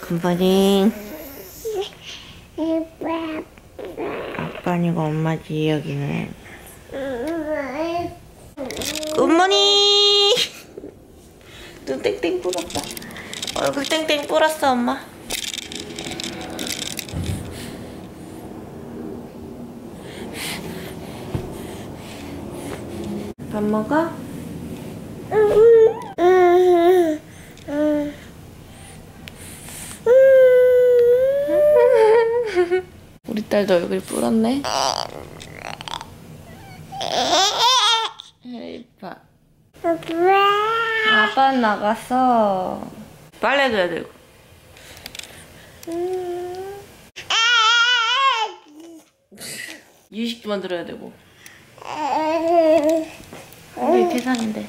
굿모닝. 아빠니까 엄마지 여기는. 굿모닝. 눈 땡땡 불었다. 얼굴 땡땡 불었어 엄마. 밥 먹어? 우리 딸도 얼굴 불었네. 이봐. 아빠는 나갔어. 빨래도 해야 되고. 유식도 만들어야 되고. 우리 계산인데.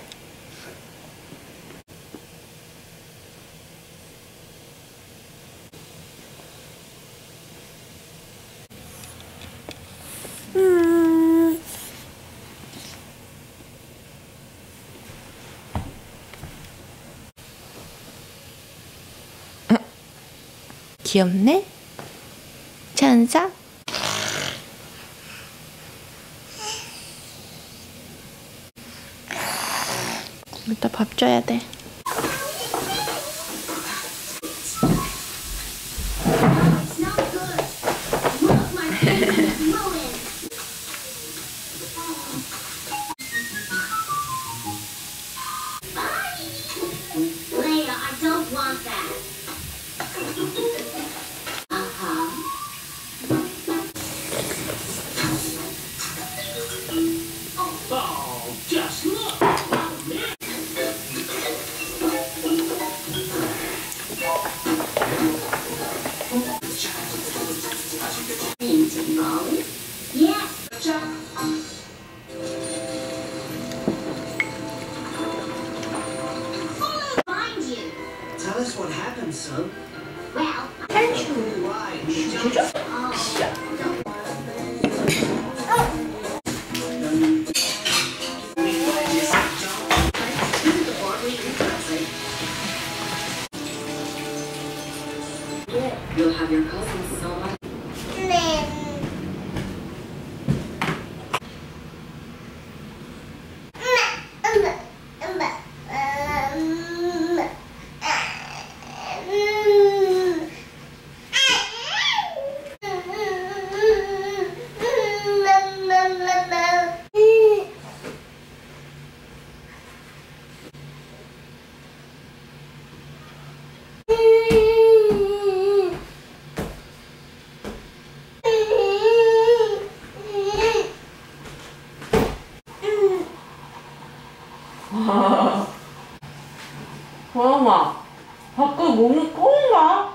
귀엽네? 천사? 이따 밥 줘야 돼. Tell us what happened, son. Well, Thank you. Why? you'll have your cousins so much. 엄마, 밖에 몸이 커운가?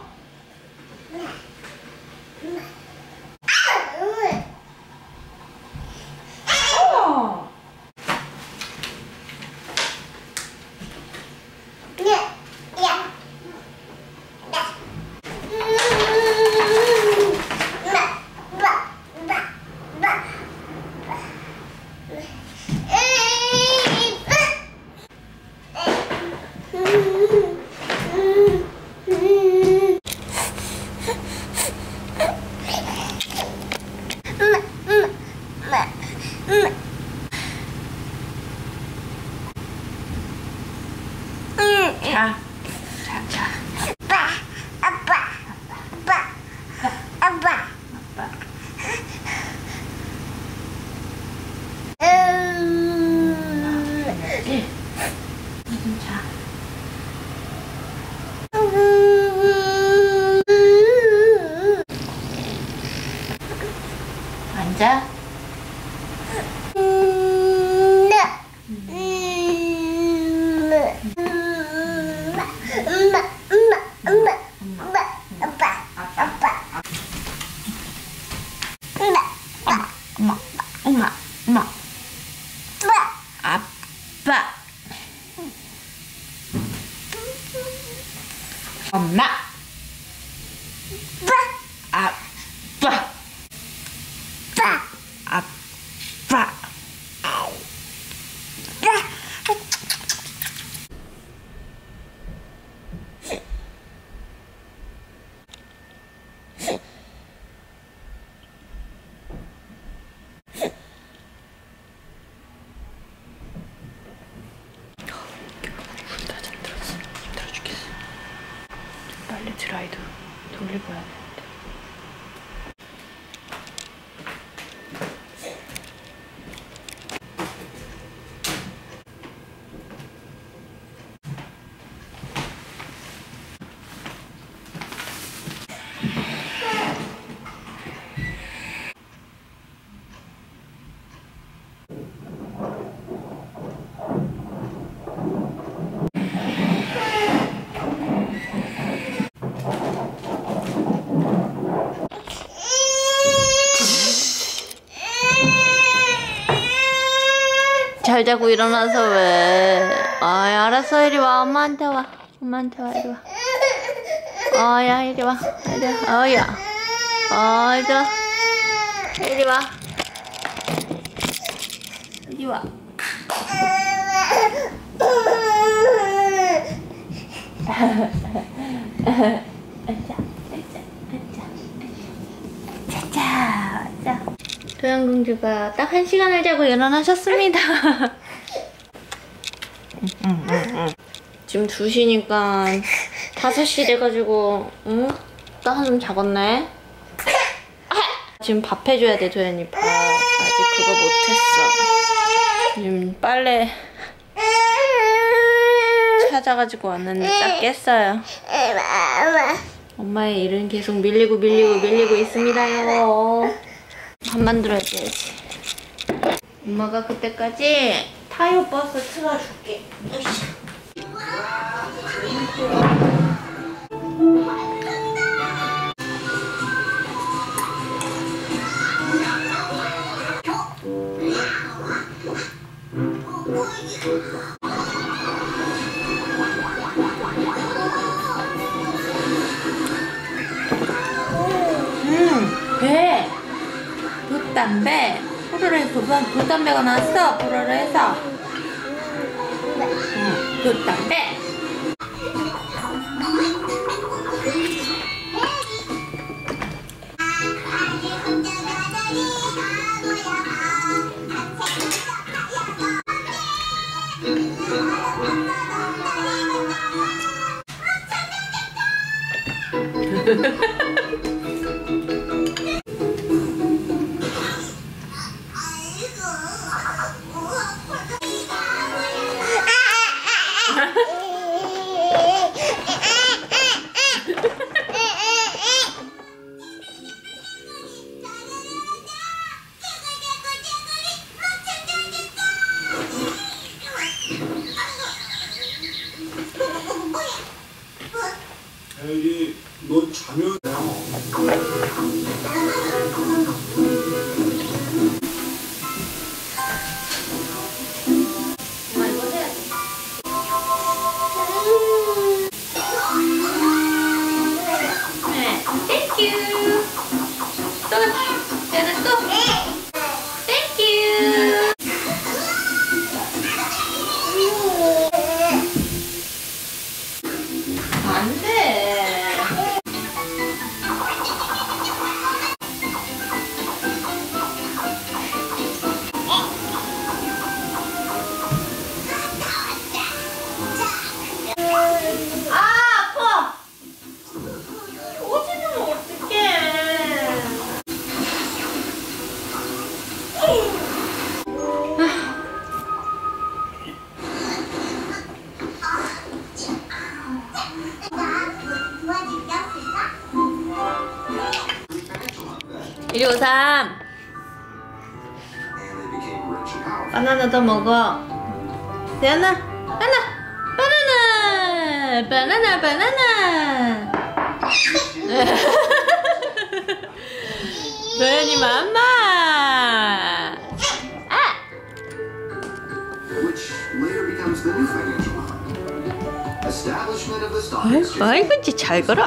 앉아. 엄마. 아빠. 엄마. 아빠. 아빠. 잘 자고 일어나서 왜? 아이, 알았어. 이리 와. 엄마한테 와. 엄마한테 와. 이리 와. 야, 이리 와. 이리 와. 야. 이리 와. 이리 와. 이리 와. 자. 도양공주가 딱 1시간을 자고 일어나셨습니다. 지금 2시니까 5시 돼가지고 딱 한숨 자겠네. 지금 밥 해줘야 돼, 도현이 밥. 아직 그거 못했어. 지금 빨래 찾아가지고 왔는데 딱 깼어요. 엄마의 일은 계속 밀리고 있습니다요. 밥 만들어야지. 엄마가 그때까지 타요 버스 틀어줄게. 배! 돛담배! 푸르르 돛담배가 나왔어! 푸르르해서 돛담배! 에이, 넌 자면 이리 오삼. 바나나 더 먹어. 대현아, 바나나. 도현이 맘마. 아이고, 이제 잘 걸어.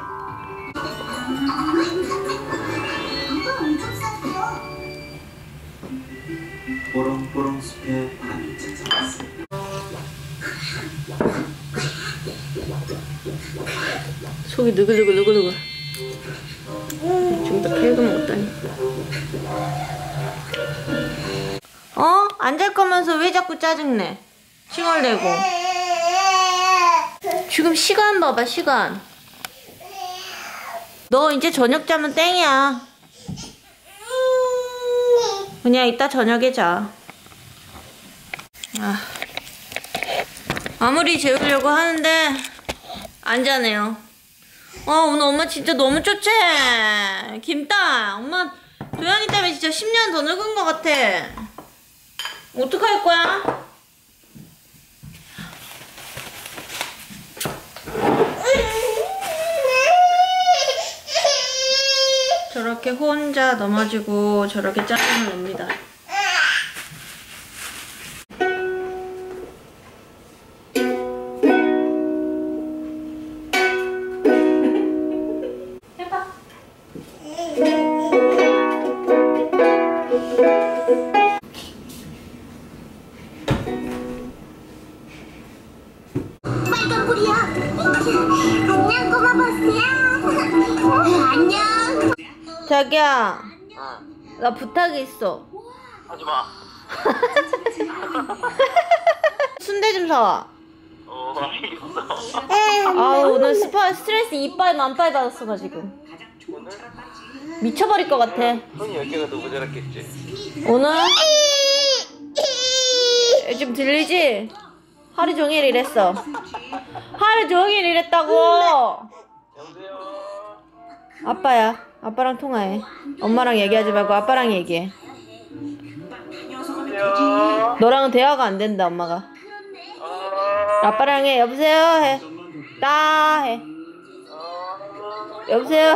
뽀롱뽀롱 숲에 밤이 찾아왔습니다. 속이 느글느글. 지금 다 kel도 먹었다니. 안 잘 거면서 왜 자꾸 짜증내? 시간 내고. 지금 시간 봐봐, 시간. 너 이제 저녁 자면 땡이야. 그냥 이따 저녁에 자. 아무리 재우려고 하는데 안 자네요. 오늘 엄마 진짜 너무 좋지? 김딸, 엄마 도현이 때문에 진짜 10년 더 늙은 것 같아. 어떡할 거야? 저렇게 혼자 넘어지고 저렇게 짜증을 냅니다. 자기야, 나 부탁이 있어. 하지마. 순대 좀 사와. 알겠어. 아우, 오늘 스트레스 이빨 만빨 받았어, 나 지금. 미쳐버릴 것 같아. 손이 10개가 더 모자랐겠지. 오늘? 지금 들리지? 하루 종일 일했어. 하루 종일 일했다고! 여보세요. 아빠야. 아빠랑 통화해. 엄마랑 얘기하지 말고 아빠랑 얘기해. 여보세요. 너랑은 대화가 안 된다, 엄마가. 아빠랑 해. 여보세요? 해. 따 해. 여보세요?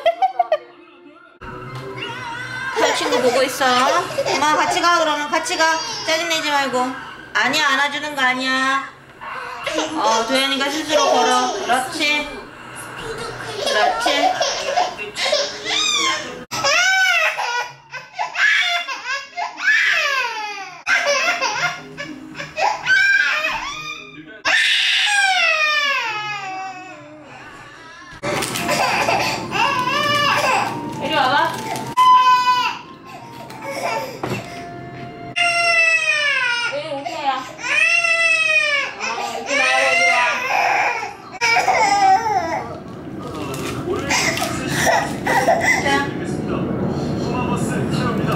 할 친구 보고 있어. 엄마 같이 가. 그러면 같이 가. 짜증내지 말고. 아니야, 안아주는 거 아니야. 도현이가 스스로 걸어. 그렇지. 그렇지. 이리 와봐. 여기 오세요. 이리 와요, 이리 와. 자. 토마버스 타요입니다.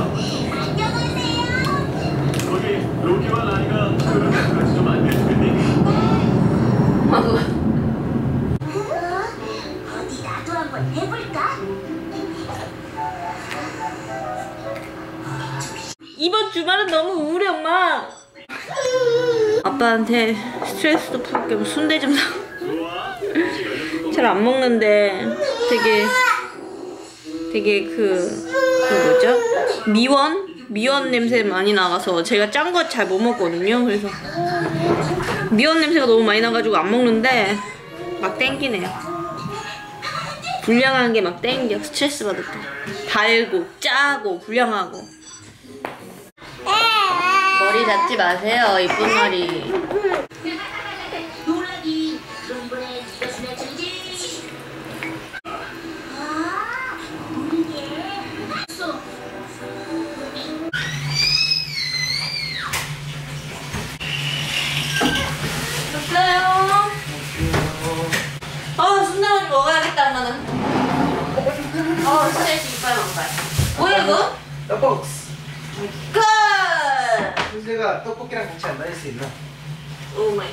거기 로기와 라이가 타요를 같이 좀 안내해주겠니? 어디 나도 한번 해볼까? 이번 주말은 너무 우울해, 엄마. 아빠한테 스트레스도 풀게 뭐 순대 좀 사. 잘 안 먹는데 되게 그 뭐죠? 미원 냄새 많이 나가서 제가 짠 거 잘 못 먹거든요. 그래서 미원 냄새가 너무 많이 나가지고 안 먹는데 막 땡기네요. 불량한 게 막 땡겨. 스트레스 받을 때 달고 짜고 불량하고. 머리 잡지 마세요, 이쁜 머리. 놀라기 그럼 이번에 네가 주면 주지. 모르게 쏙. 됐어요. 순대머리 먹어야겠다, 엄마는. 스트레스 이빨 만빨. 뭐야, 이거? 떡볶이. 끝! 순대가 떡볶이랑 같이 안 다닐 수 있나? 오 마이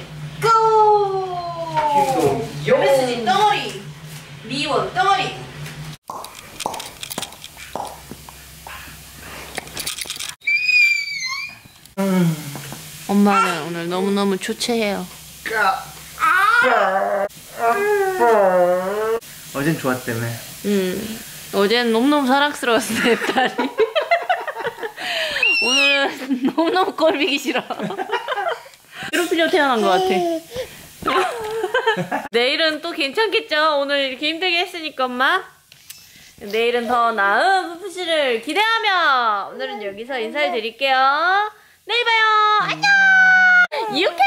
갓! 김동 메시지 덩어리! 미원 덩어리! 엄마는 오늘 너무너무 초췌해요. 어젠 좋았다며. 어제는 너무너무 사랑스러웠어, 내 딸이. 오늘은 너무너무 꼴보기 싫어. 괴롭히려 태어난 것 같아. 내일은 또 괜찮겠죠? 오늘 이렇게 힘들게 했으니까, 엄마. 내일은 더 나은 푸푸씨를 기대하며 오늘은 여기서 인사를 드릴게요. 내일 봐요. 안녕! 이렇게